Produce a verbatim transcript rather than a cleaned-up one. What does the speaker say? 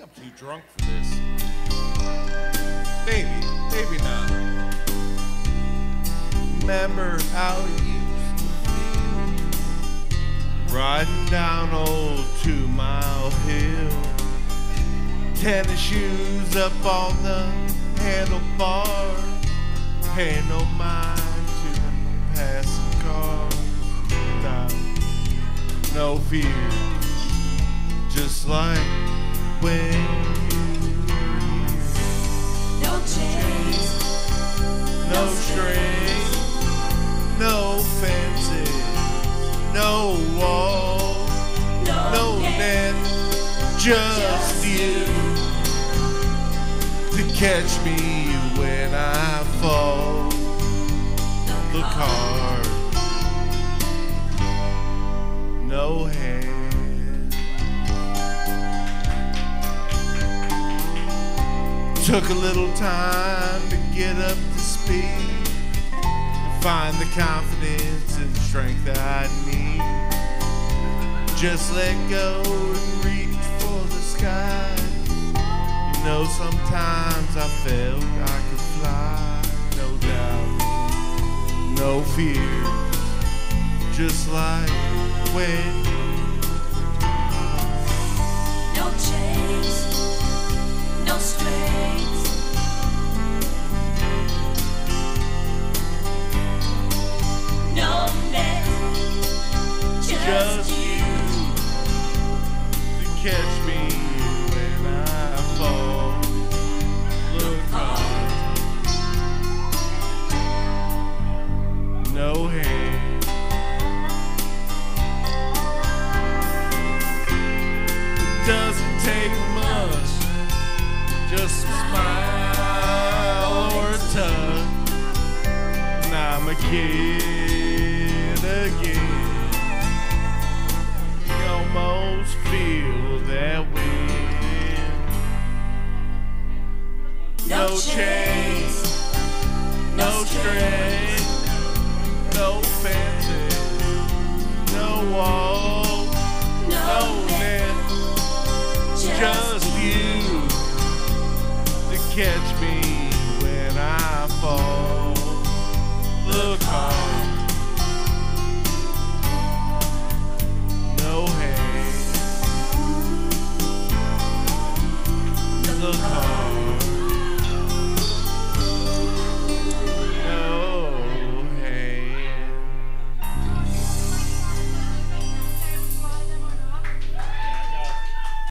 I'm too drunk for this. Maybe, maybe not. Remember how it used to feel riding down old Two Mile Hill. Tennis shoes up on the handlebars, paying no mind to the passing cars. Without no fear, just like when you no chains, no strings, no fences, no wall, no, no net, just you to catch me when I fall. Look hard, no hand. Took a little time to get up to speed, find the confidence and strength that I need. Just let go and reach for the sky. You know, sometimes I felt I could fly, no doubt, no fear, just like when. no chains, no strings, no net, just, Just you. to catch me when I fall. Look hard, no hand. It doesn't take much, just a smile or a touch, and I'm a kid again. You almost feel that wind. No No chains, no strings, no fences, no wall, no net, just you to catch me when I fall.